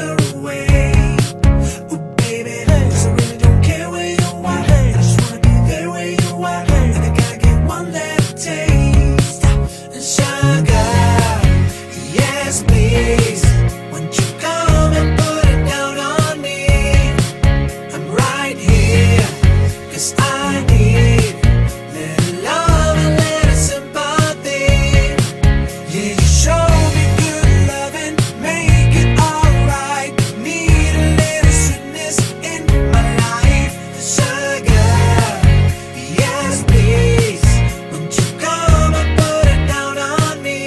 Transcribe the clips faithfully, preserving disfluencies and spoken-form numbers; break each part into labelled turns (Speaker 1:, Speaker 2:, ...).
Speaker 1: you're away. Ooh, baby, 'cause I really don't care where you are. I just wanna be there where you are, and I gotta get one little taste. And sugar, yes please, won't you come and put it down on me? I'm right here, 'cause I need little love and little sympathy. Yeah, you show me good loving, make it alright. Need a little sweetness in my life. Sugar, yes please, won't you come and put it down on me?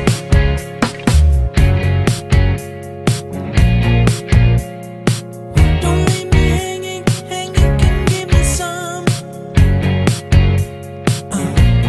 Speaker 1: Don't leave me hanging, hanging, can give me some. Uh.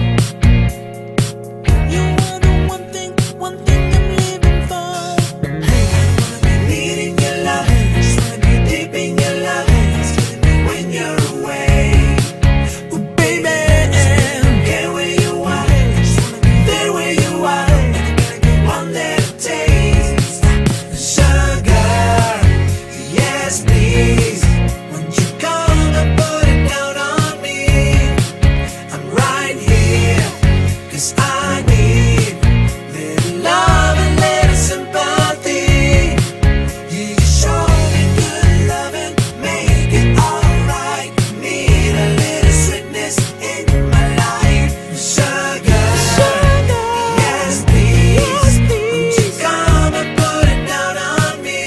Speaker 1: You are the one thing, one thing I'm living for. Hey, I wanna be needing your love, just wanna be deep in your love. It's killing me when you're away. Ooh, baby, don't care where you are, I just wanna be there where you are, and I gotta get one little taste. Sugar, yes please, won't you come and put it down on me? I'm right here, 'cause I need little love and little sympathy. Yeah, you show me good loving, make it alright. Need a little sweetness in my life. Sugar, yes please, won't you come and put it down on me?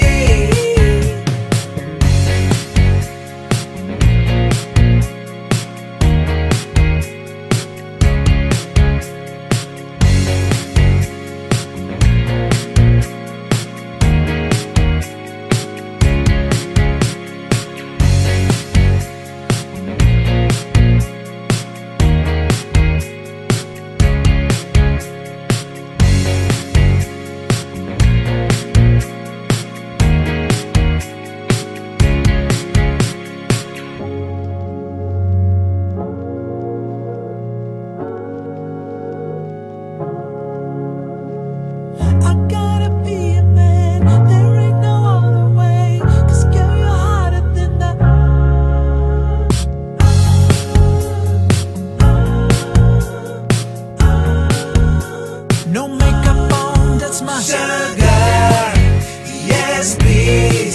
Speaker 1: I gotta be a man, there ain't no other way. 'Cause girl, you're hotter than the no makeup on, that's my sugar, yes please.